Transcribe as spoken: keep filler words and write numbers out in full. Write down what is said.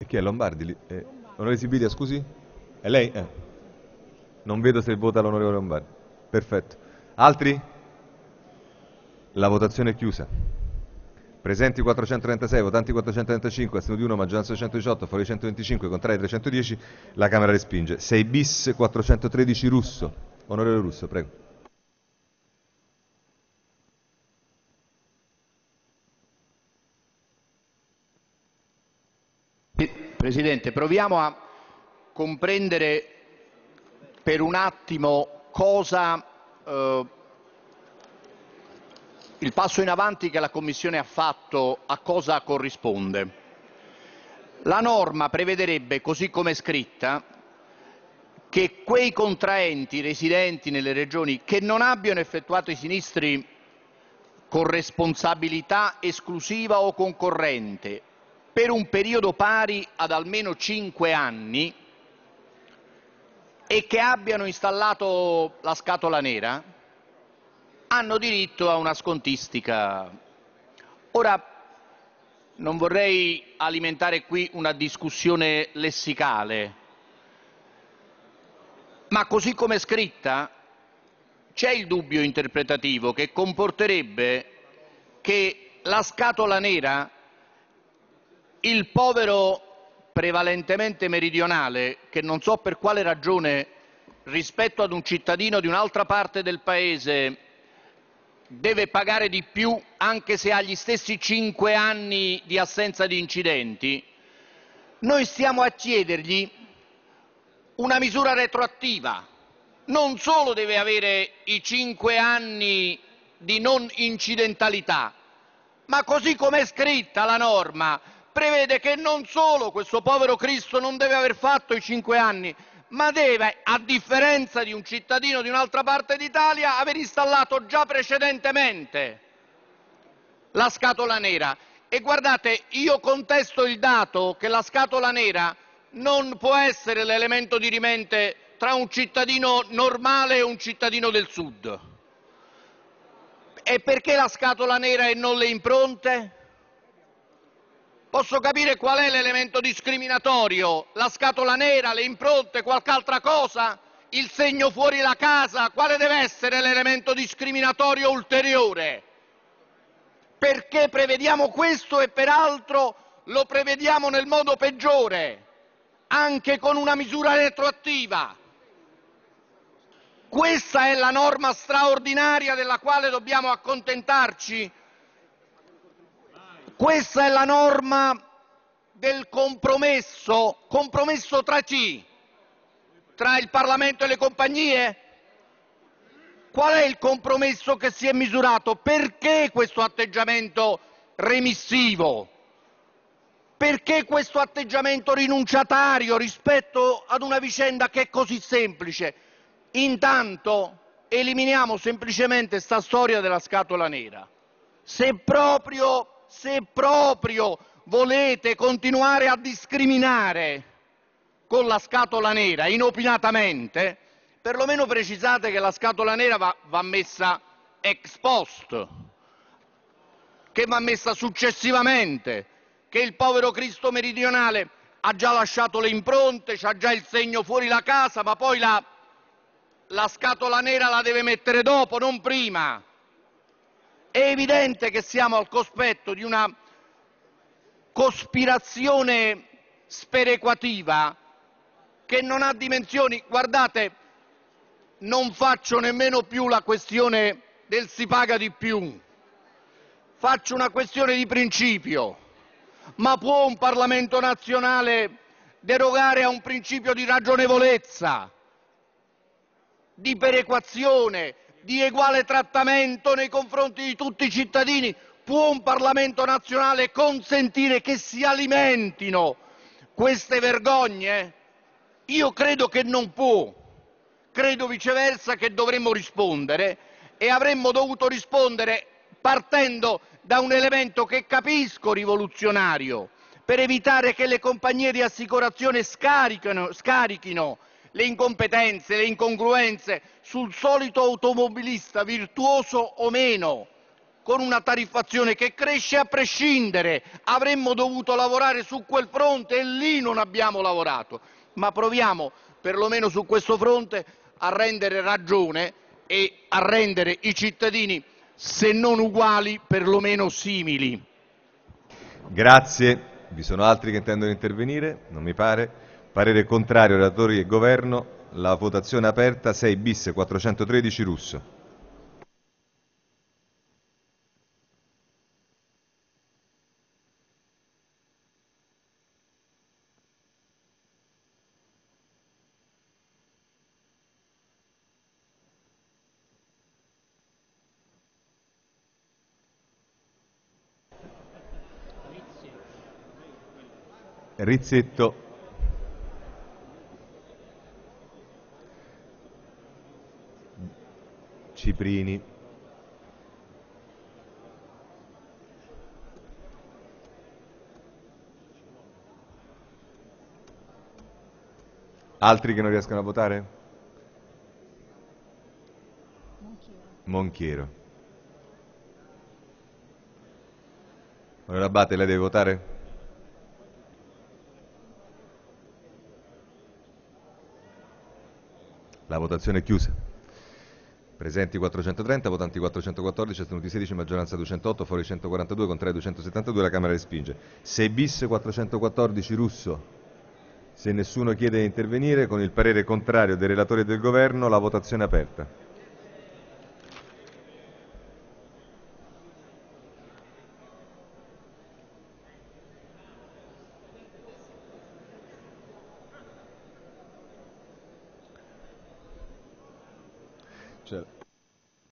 Chi è Lombardi? lì? Eh, onorevole Sibilia, scusi? È lei? Eh. Non vedo se vota l'onorevole Lombardi. Perfetto. Altri? La votazione è chiusa. Presenti quattrocentotrentasei, votanti quattrocentotrentacinque, astenuti uno, maggioranza centodiciotto, fuori centoventicinque, contrari trecentodieci, la Camera respinge. sei bis quattrocentotredici Russo. Onorevole Russo, prego. Presidente, proviamo a comprendere per un attimo cosa eh, il passo in avanti che la Commissione ha fatto a cosa corrisponde. La norma prevederebbe, così come è scritta, che quei contraenti residenti nelle regioni che non abbiano effettuato i sinistri con responsabilità esclusiva o concorrente per un periodo pari ad almeno cinque anni e che abbiano installato la scatola nera hanno diritto a una scontistica. Ora, non vorrei alimentare qui una discussione lessicale, ma così come è scritta c'è il dubbio interpretativo che comporterebbe che la scatola nera, il povero prevalentemente meridionale, che non so per quale ragione rispetto ad un cittadino di un'altra parte del Paese deve pagare di più anche se ha gli stessi cinque anni di assenza di incidenti, noi stiamo a chiedergli una misura retroattiva. Non solo deve avere i cinque anni di non incidentalità, ma così come è scritta la norma prevede che non solo questo povero Cristo non deve aver fatto i cinque anni, ma deve, a differenza di un cittadino di un'altra parte d'Italia, aver installato già precedentemente la scatola nera. E guardate, io contesto il dato che la scatola nera non può essere l'elemento dirimente tra un cittadino normale e un cittadino del Sud. E perché la scatola nera e non le impronte? Posso capire qual è l'elemento discriminatorio? La scatola nera, le impronte, qualche altra cosa? Il segno fuori la casa? Quale deve essere l'elemento discriminatorio ulteriore? Perché prevediamo questo e peraltro lo prevediamo nel modo peggiore, anche con una misura retroattiva. Questa è la norma straordinaria della quale dobbiamo accontentarci? Questa è la norma del compromesso? Compromesso tra chi? Tra il Parlamento e le compagnie? Qual è il compromesso che si è misurato? Perché questo atteggiamento remissivo? Perché questo atteggiamento rinunciatario rispetto ad una vicenda che è così semplice? Intanto eliminiamo semplicemente sta storia della scatola nera. Se proprio, se proprio volete continuare a discriminare con la scatola nera inopinatamente, perlomeno precisate che la scatola nera va, va messa ex post, che va messa successivamente, che il povero Cristo meridionale ha già lasciato le impronte, c'ha già il segno fuori la casa, ma poi la, la scatola nera la deve mettere dopo, non prima. È evidente che siamo al cospetto di una cospirazione sperequativa che non ha dimensioni. Guardate, non faccio nemmeno più la questione del si paga di più, faccio una questione di principio. Ma può un Parlamento nazionale derogare a un principio di ragionevolezza, di perequazione, di eguale trattamento nei confronti di tutti i cittadini? Può un Parlamento nazionale consentire che si alimentino queste vergogne? Io credo che non può, credo viceversa che dovremmo rispondere e avremmo dovuto rispondere partendo da un elemento che capisco rivoluzionario, per evitare che le compagnie di assicurazione scarichino, scarichino le incompetenze, le incongruenze sul solito automobilista, virtuoso o meno, con una tariffazione che cresce a prescindere. Avremmo dovuto lavorare su quel fronte e lì non abbiamo lavorato. Ma proviamo, perlomeno su questo fronte, a rendere ragione e a rendere i cittadini, se non uguali, perlomeno simili. Grazie. Vi sono altri che intendono intervenire? Non mi pare. Parere contrario, relatori e governo. La votazione è aperta. sei bis quattrocentotredici Russo. Rizzetto. Ciprini. Altri che non riescono a votare? Monchiero. Onorevole Abate, lei deve votare? La votazione è chiusa. Presenti quattrocentotrenta, votanti quattrocentoquattordici, astenuti sedici, maggioranza duecentootto, fuori centoquarantadue, contrari duecentosettantadue, la Camera respinge. sei bis quattrocentoquattordici Russo. Se nessuno chiede di intervenire, con il parere contrario dei relatori e del Governo, la votazione è aperta. Cioè,